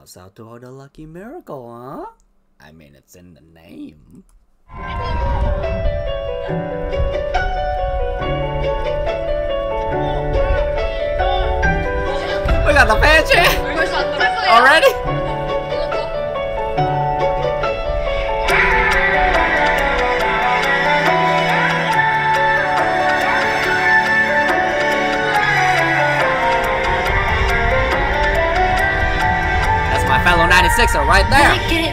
Shouts out to all the lucky miracle, huh? I mean, it's in the name. We got the fan chant already? That's my fellow 96er right there.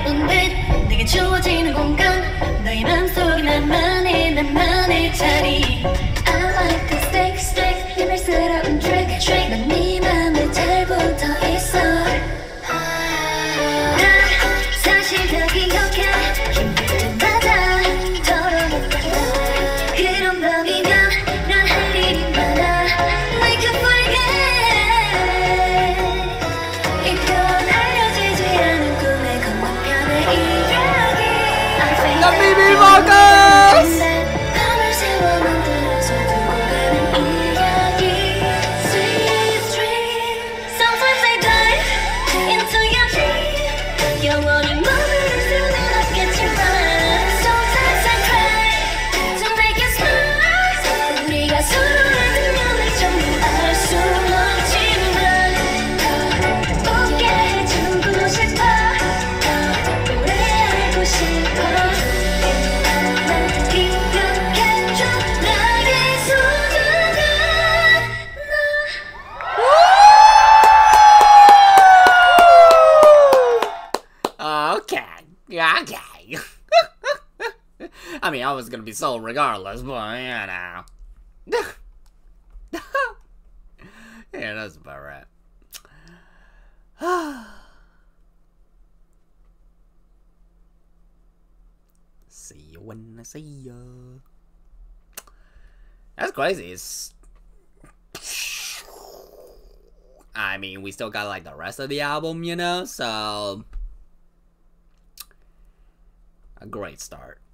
Okay. I mean, I was gonna be sold regardless, but you know. Yeah, that's about right. See you when I see you. That's crazy. I mean, we still got like the rest of the album, you know, so a great start.